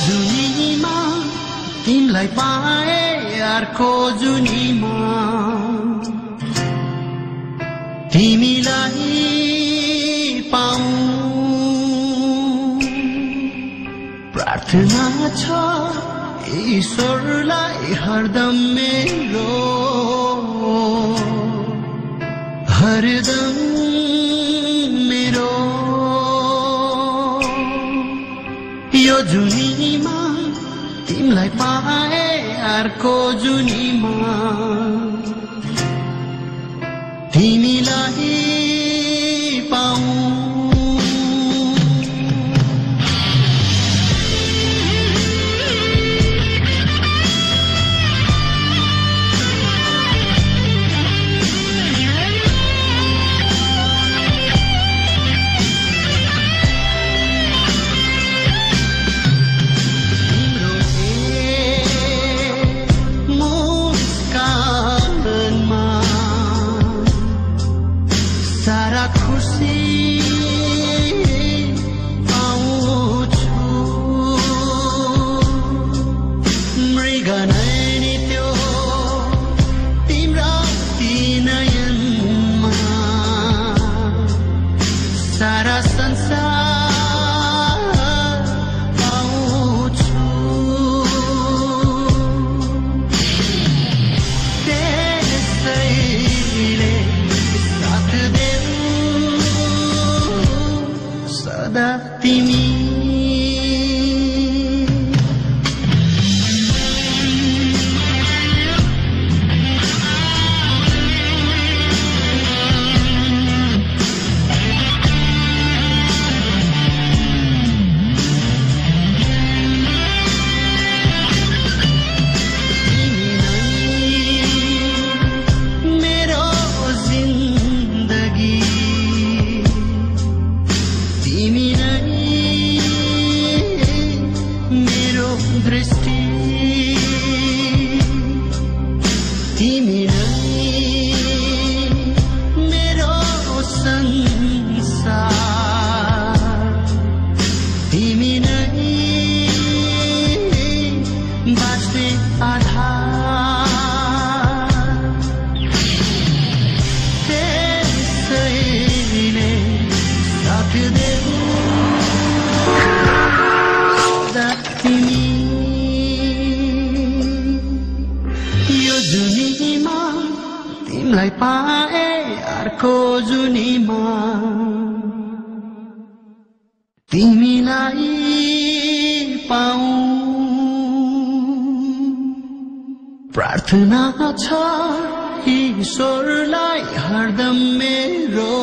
जुनीमा तिमलाई पाए अर्को जुनीमा तिमीलाई पाऊं प्रार्थना छ ईश्वरलाई हरदम मेरो हरदम मेरो यो जुनीमा तिमलाई पाए अर्को जुनीमा तिमीलाई पाऊं सारा संसार पाउँछु त्यसैले साथ देऊ सदा तिमी दृष्टि तिमी नै मेरो संसार तिमी नै बाँच्ने आधार त्यसैले साथ देऊ सदा तिमी जुनीमा तिमलाई पाए अर्को जुनीमा तिमीलाई पाऊं प्रार्थना छ ईश्वरलाई हरदम मेरो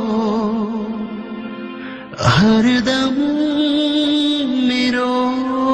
हरदम मेरो